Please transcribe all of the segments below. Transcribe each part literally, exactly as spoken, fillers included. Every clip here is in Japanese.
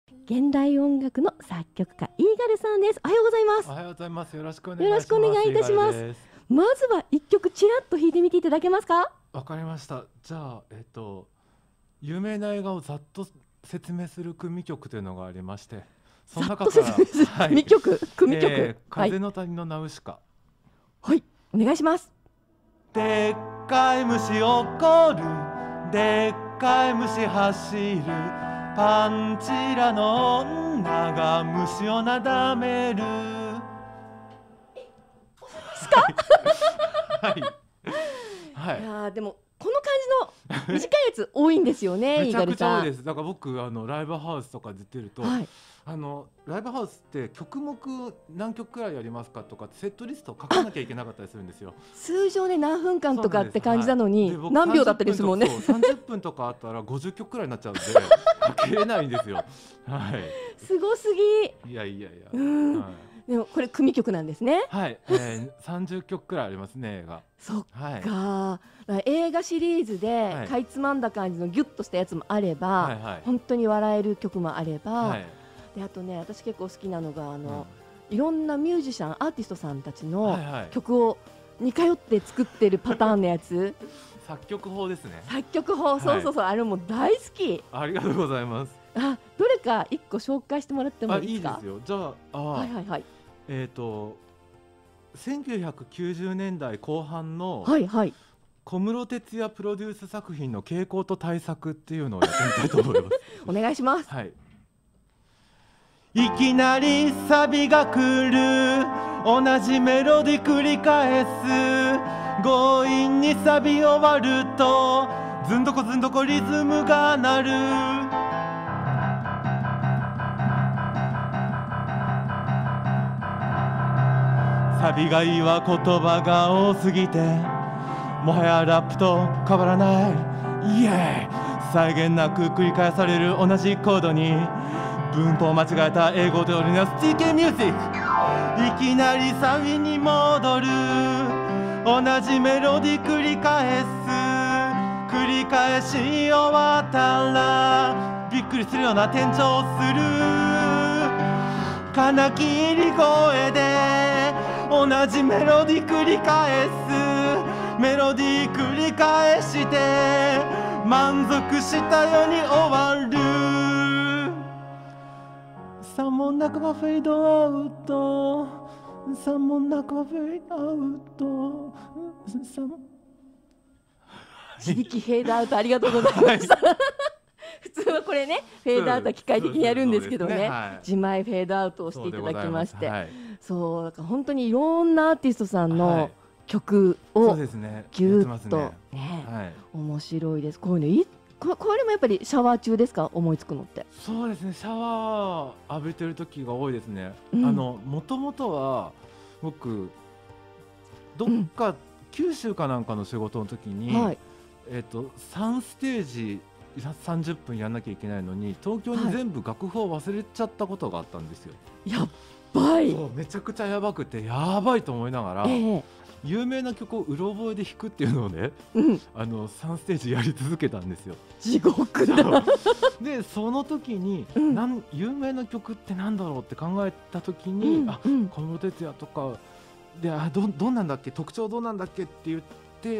現代音楽の作曲家イーガルさんです。おはようございます。 おはようございます。よろしくお願いします。 よろしくお願いいたします。まずは一曲ちらっと弾いてみていただけますか。 わかりました。じゃあ、えっと有名な映画をざっと説明する組曲というのがありまして、その中から、 はい、組曲組曲、 えー、風の谷のナウシカ。 はい、お願いします。 でっかい虫怒る、でっかい虫走る、パンチラの女が虫をなだめる。 ですか？ はい。はい。 いやでもこの感じの短いやつ多いんですよね。 めちゃくちゃ多いイーガルさん。 です。だから僕あのライブハウスとか出てると、はい、あのライブハウスって曲目何曲くらいやりますかとかセットリストを書かなきゃいけなかったりするんですよ。 通常で何分間とかって感じなのに、はい、何秒だったりするもんね。 さんじゅっぷんとかあったらごじゅっきょくくらいになっちゃうんで書けれないんですよ。はい。 すごすぎ。 いやいやいや。 うん、はい、でもこれ組曲なんですね。 はい、えー、さんじゅっきょくくらいありますね、映画。 そっか、はい、映画シリーズでかいつまんだ感じのギュッとしたやつもあれば、はいはい、本当に笑える曲もあれば、はい、であとね私結構好きなのがあの、うん、いろんなミュージシャンアーティストさんたちの曲を似通って作ってるパターンのやつ、はいはい、 作曲法ですね。 作曲法、そうそうそう、はい、あれも大好き。 ありがとうございます。 あ、どれか一個紹介してもらってもいいですか。 あ、いいですよ。じゃあ、あ、 はいはいはい、 えっとせんきゅうひゃくきゅうじゅうねんだいこう半の、 はいはい、 小室哲哉プロデュース作品の傾向と対策っていうのをやってみたいと思います。 お願いします。 はい。いきなりサビが来る、同じメロディ繰り返す、強引にサビ終わるとずんどこずんどこリズムが鳴る。サビがいいは言葉が多すぎてもはやラップと変わらない。イエーイ、際限なく繰り返される同じコードに文法間違えた英語で織りなす ティーケー ミュージック。いきなりサビに戻る、同じメロディ繰り返す、繰り返し終わったらびっくりするような転調する。金切り声で同じメロディ繰り返す、メロディ繰り返して満足したように終わる。さもなくはフェードアウト、さもなくはフェードアウト、さも自力フェードアウトありがとうございました。普通はこれねフェードアウトは機械的にやるんですけどね、自前フェードアウトをしていただきまして、そうだから本当にいろんなアーティストさんの曲をギュッとね、面白いです。こういうのいここれもやっぱりシャワー中ですか、思いつくのって。 そうですね、シャワー浴びてる時が多いですね。あのもともとは僕どっか、うん、九州かなんかの仕事の時に、はい、えっとさんステージさんじゅっぷんやんなきゃいけないのに東京に全部楽譜を忘れちゃったことがあったんですよ。 やっばい。 そう、めちゃくちゃやばくてやばいと思いながら、えー、有名な曲をうろ覚えで弾くっていうのをね、うん、あのさんステージやり続けたんですよ。 地獄だ。 でその時に、うん、なん有名な曲ってなんだろうって考えた時に、うん、あ、うん、小室哲哉とかで、あ、どどうなんだっけ、特徴どうなんだっけって言って、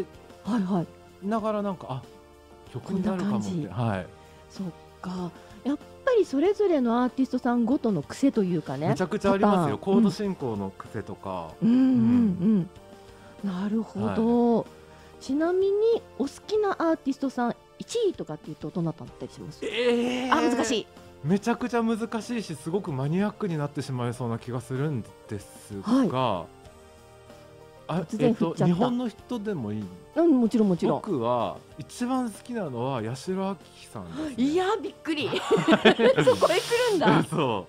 はいはい、 ながらなんかあ曲になるかもって。はい、 そっか、やっぱりそれぞれのアーティストさんごとの癖というかね、 めちゃくちゃありますよ。コード進行の癖とか。 うんうんうんうん、なるほど、はい、ちなみにお好きなアーティストさんいちいとかっていうとどなただったりします？ えー、 あ、難しい。 めちゃくちゃ難しいし、すごくマニアックになってしまいそうな気がするんですが、はい、あ、えっと、日本の人でもいい？ うん、もちろんもちろん。 僕は一番好きなのは八代亜紀さんです、ね。 いやびっくり。そこへ来るんだ。 そう。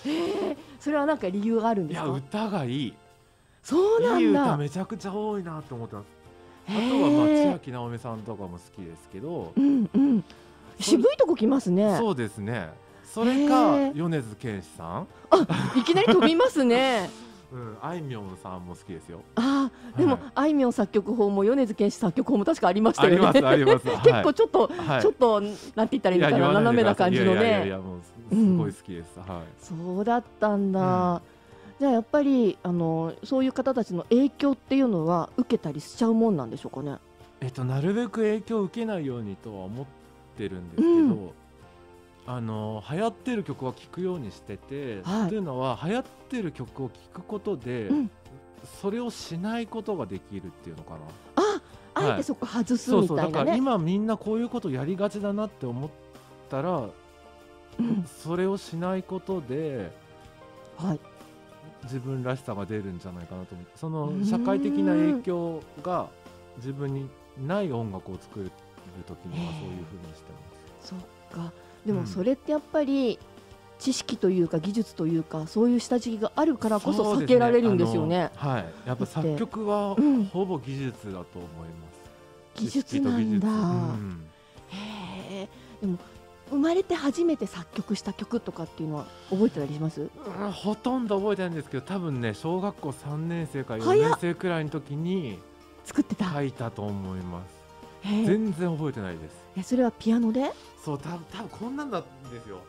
えー、それはなんか理由があるんですか？ いや、歌がいい。 そうなんだ。 いい歌めちゃくちゃ多いなと思ってます。あとはまあ千秋直美さんとかも好きですけど、 うんうん、渋いとこ来ますね。 そうですね。それか米津玄師さん。 あ、いきなり飛びますね。 ううん、あいみょんさんも好きですよ。 ああ、でも、はい、あいみょん作曲法も米津玄師作曲法も確かありましたよね。 ありますあります。 結構ちょっと、はい、ちょっとなんて言ったらいいのかな、斜めな感じのね。いやいやいや、もうすごい好きです。うん、はい。 そうだったんだ。うん、じゃあやっぱりあのそういう方たちの影響っていうのは受けたりしちゃうもんなんでしょうかね。 えっとなるべく影響を受けないようにとは思ってるんですけど。うん、あの流行ってる曲は聴くようにしてて、はい、というのは流行ってる曲を聴くことで、うん、それをしないことができるっていうのかな。 あ、あえてそこ外すみたいなね。そうそう、だから今みんなこういうことやりがちだなって思ったら、うん、それをしないことで、はい、自分らしさが出るんじゃないかなと思って、その社会的な影響が自分にない音楽を作る時にはそういうふうにしてます。 そっか。でもそれってやっぱり知識というか技術というかそういう下敷きがあるからこそ避けられるんですよね。 はい、やっぱ作曲はほぼ技術だと思います。 技術なんだ。うん、へえ。でも生まれて初めて作曲した曲とかっていうのは覚えてたりします？ うん、ほとんど覚えてないんですけど、多分ね小学校さんねん生かよねん生くらいの時に作ってた。 書いたと思います。全然覚えてないです。 え、それはピアノで？ そう、たぶん多分こんなんだんですよ。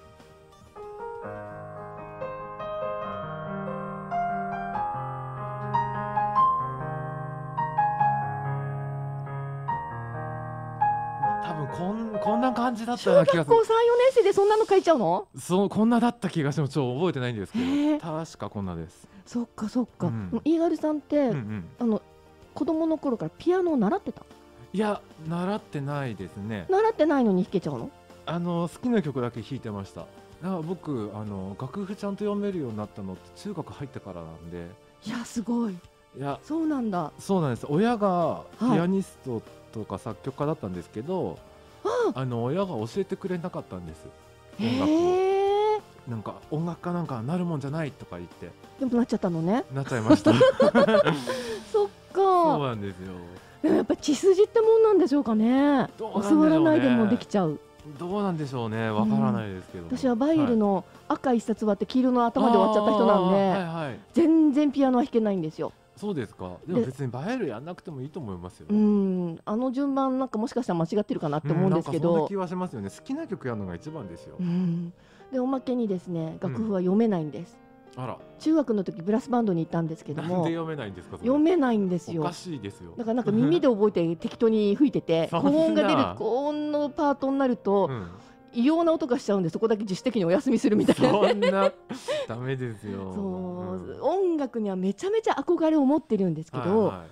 多分こんこんな感じだったような気がする。 小学校さん、よねん生でそんなの書いちゃうの？ そう、こんなだった気がしてもちょっと覚えてないんですけど、確かこんなです。 そっかそっか。うん、イーガルさんって、うんうん、あの子供の頃からピアノを習ってた？ いや、習ってないですね。 習ってないのに弾けちゃうの？ あの好きな曲だけ弾いてました。だから僕あの楽譜ちゃんと読めるようになったのって中学入ってからなんで。 いやすごい。いやそうなんだ。 そうなんです。親がピアニストとか作曲家だったんですけど、はい、あの親が教えてくれなかったんです。音楽を。なんか音楽家なんかなるもんじゃないとか言って。 でもなっちゃったのね。 なっちゃいました。 そっか。 そうなんですよ。 でもやっぱ血筋ってもんなんでしょうかね。教わらないでもできちゃう。 どうなんでしょうね。わからないですけど、うん、 私はバイエルの赤一冊割って黄色の頭で終わっちゃった人なんで、はいはい、全然ピアノは弾けないんですよ。 そうですか。でも別にバイエルやんなくてもいいと思いますよ。 うん、あの順番なんかもしかしたら間違ってるかなって思うんですけど、うん、なんかそんな気はしますよね。好きな曲やるのが一番ですよ。 うん、でおまけにですね、楽譜は読めないんです。うん、あら。中学の時ブラスバンドに行ったんですけども、 なんで読めないんですか？ 読めないんですよ。 おかしいですよ。 だからなんか耳で覚えて適当に吹いてて高音が出る高音のパートになると、うん、異様な音がしちゃうんで、そこだけ自主的にお休みするみたいな。 そんなダメですよ。 そう、うん、音楽にはめちゃめちゃ憧れを持ってるんですけど、はいはい、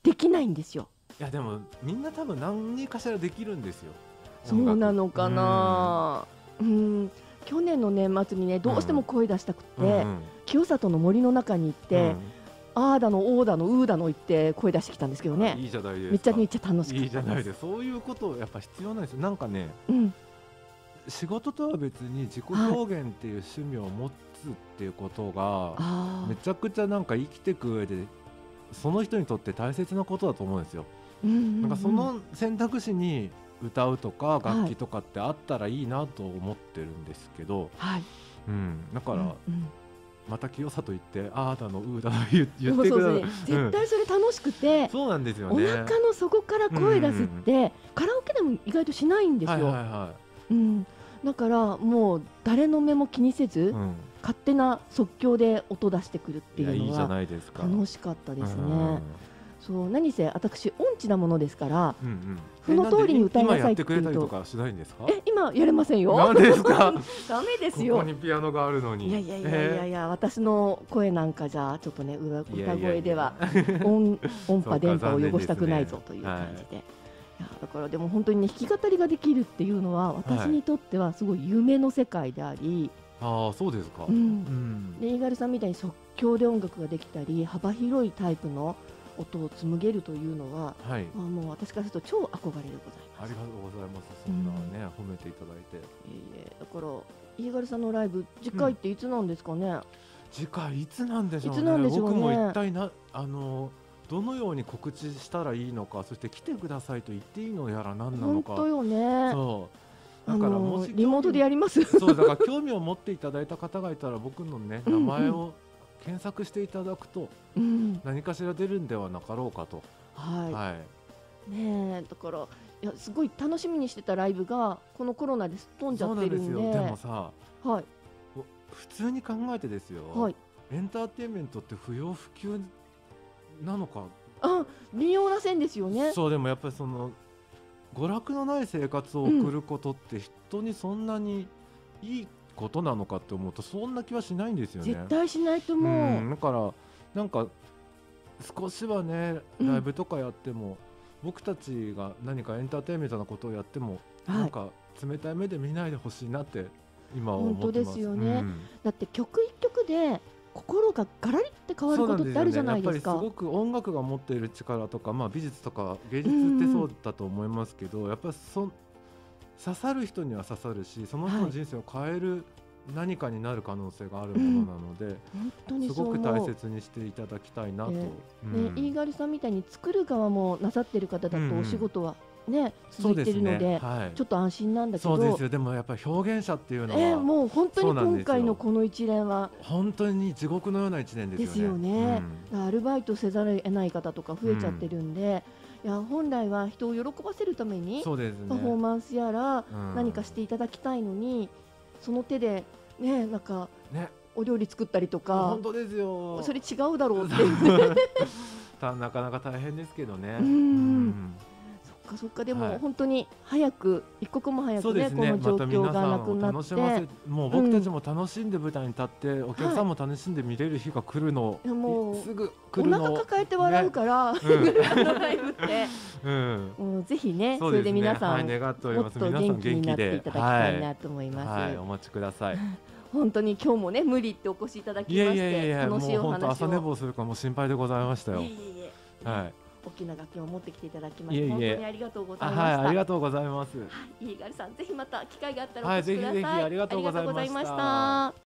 できないんですよ。 いやでもみんな多分何かしらできるんですよ。 そうなのかな。うん、うん去年の年末にね、どうしても声出したくて、うんうん、清里の森の中に行って、うん、あーだのおーだのうーだの言って声出してきたんですけどね。 いいじゃないですか。 めっちゃめっちゃ楽しかったです。 いいじゃないです。そういうことやっぱ必要なんですよ。なんかね、うん、仕事とは別に自己表現っていう趣味を持つっていうことが、はい、めちゃくちゃなんか生きていく上でその人にとって大切なことだと思うんですよ。うんうんうん、なんかその選択肢に歌うとか楽器とかってあったらいいなと思ってるんですけど、はい、うん、だから、うんうん、また清里行ってあーだのうーだの言ってください。 絶対それ楽しくて、うん、 そうなんですよね。 お腹の底から声出すって、うんうん、カラオケでも意外としないんですよ。はいはいはい、うん、だからもう誰の目も気にせず、うん、勝手な即興で音出してくるっていうのは楽しかったですね。そう何せ私音痴なものですから、うんうん、その通りに歌いなさいって言うと、今やってくれたりとかしないんですか？え、今やれませんよ。 なんですか？ ダメですよ。 ここにピアノがあるのに。 いやいやいやいやいや、えー、私の声なんかじゃちょっとね、歌声では音音波電波を汚したくないぞという感じで。いやだからでも本当にね、弾き語りができるっていうのは私にとってはすごい夢の世界であり、 はい、ああそうですか。うんうん、でイーガルさんみたいに即興で音楽ができたり幅広いタイプの音を紡げるというのは、はい、まあ、もう私からすると超憧れでございます。 ありがとうございます。そんなね、うん、褒めていただいて。 えー、だからイーガルさんのライブ次回っていつなんですかね？うん、 次回いつなんでしょうね。いつなんでしょうね。僕も一体なあのどのように告知したらいいのか、そして来てくださいと言っていいのやら何なのか。 本当よね。 そう。だからもしリモートでやります。 そうだから興味を持っていただいた方がいたら僕のね名前を検索していただくとうん、 何かしら出るんではなかろうかと。 はい、 はい、 ねえ、だからいやすごい楽しみにしてたライブがこのコロナですっ飛んじゃってるんで。 そうなんですよ。でもさ、 はい、 普通に考えてですよ、 はい、 エンターテインメントって不要不急なのか。 あ、微妙な線ですよね。 そう、でもやっぱりその娯楽のない生活を送ることって人にそんなにいいことなのかって思うとそんな気はしないんですよね。 絶対しないと思う。 うん、だからなんか少しはねライブとかやっても、うん、僕たちが何かエンターテインメントなことをやっても、はい、なんか冷たい目で見ないでほしいなって今は思ってます。 本当ですよね、うん、だって曲一曲で心がガラリって変わることってあるじゃないですか。 そうなんですよね。やっぱりすごく音楽が持っている力とか、まあ、美術とか芸術ってそうだと思いますけど、うんうん、やっぱりそ刺さる人には刺さるし、その人の人生を変える何かになる可能性があるものなので、 うん、本当にすごく大切にしていただきたいなと、えーうんね、イーガルさんみたいに作る側もなさってる方だとお仕事は、ね、続いてるの で, で、ね、はい、ちょっと安心なんだけど。 そうですよ。でもやっぱり表現者っていうのは、 えー、もう本当に今回のこの一連は本当に地獄のような一年ですよね。 ですよね、うん、アルバイトせざるを得ない方とか増えちゃってるんで、うん、いや本来は人を喜ばせるためにそうですね、 パフォーマンスやら何かしていただきたいのに、うん、その手でね、なんか、ね、お料理作ったりとか、 本当ですよ、 それ違うだろうってなかなか大変ですけどね。 うん、うんそっかそっか。でも本当に早く、一刻も早く ね, ねこの状況がなくなって、 ま、もう僕たちも楽しんで舞台に立って、うん、お客さんも楽しんで見れる日が来るの、はい、もうすぐ来るの、 お腹抱えて笑うから、ね、うん、ライブって、うん、もうぜひね、それで皆さん、 はい、願っております。 もっと元気になっていただきたいなと思います。 はいはい、お待ちください。 本当に今日もね無理ってお越しいただきまして、いやいやいや、楽しいお話を。もう本当朝寝坊するかも心配でございましたよ。いえいえ、はい、大きな楽器を持ってきていただきまして、 いえいえ、 本当にありがとうございました。 はい、ありがとうございます。 はい、イーガルさん、ぜひまた機会があったらお越しください。 はい、ぜひぜひありがとうございました。